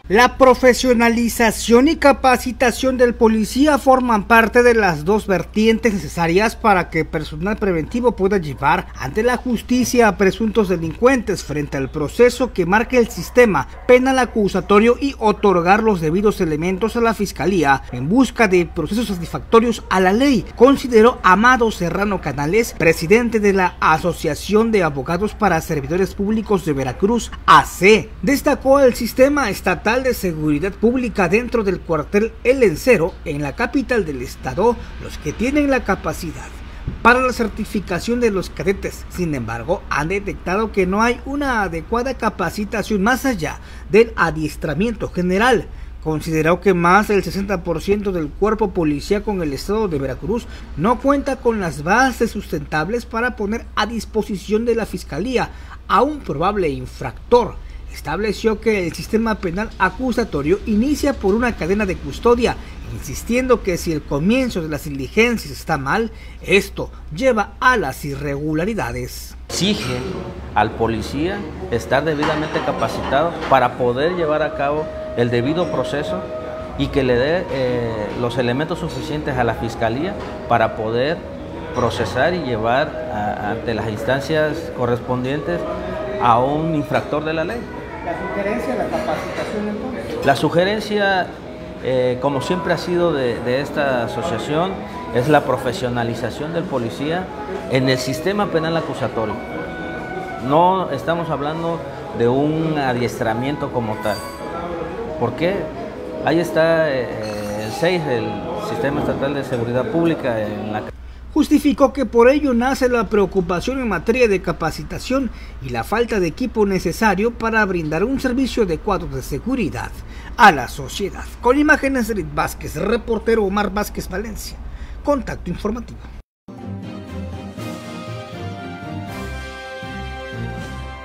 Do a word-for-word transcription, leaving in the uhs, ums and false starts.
La profesionalización y capacitación del policía forman parte de las dos vertientes necesarias para que personal preventivo pueda llevar ante la justicia a presuntos delincuentes frente al proceso que marca el sistema penal acusatorio y otorgar los debidos elementos a la Fiscalía en busca de procesos satisfactorios a la ley, consideró Amado Serrano Canales, presidente de la Asociación de Abogados para Servidores Públicos de Veracruz, A C. Destacó el sistema estatal de seguridad pública dentro del cuartel El Lencero en la capital del estado, los que tienen la capacidad para la certificación de los cadetes. Sin embargo, han detectado que no hay una adecuada capacitación más allá del adiestramiento general. Consideró que más del sesenta por ciento del cuerpo policíaco en el estado de Veracruz no cuenta con las bases sustentables para poner a disposición de la Fiscalía a un probable infractor. Estableció que el sistema penal acusatorio inicia por una cadena de custodia, insistiendo que si el comienzo de las diligencias está mal, esto lleva a las irregularidades. Exige al policía estar debidamente capacitado para poder llevar a cabo el debido proceso y que le dé eh, los elementos suficientes a la Fiscalía para poder procesar y llevar a, ante las instancias correspondientes a un infractor de la ley. ¿La sugerencia, la capacitación entonces? La sugerencia, eh, como siempre ha sido de, de esta asociación, es la profesionalización del policía en el sistema penal acusatorio. No estamos hablando de un adiestramiento como tal. ¿Por qué? Ahí está eh, el seis del Sistema Estatal de Seguridad Pública en la... Justificó que por ello nace la preocupación en materia de capacitación y la falta de equipo necesario para brindar un servicio adecuado de seguridad a la sociedad. Con imágenes de Edith Vázquez, reportero Omar Vázquez Valencia, Contacto Informativo.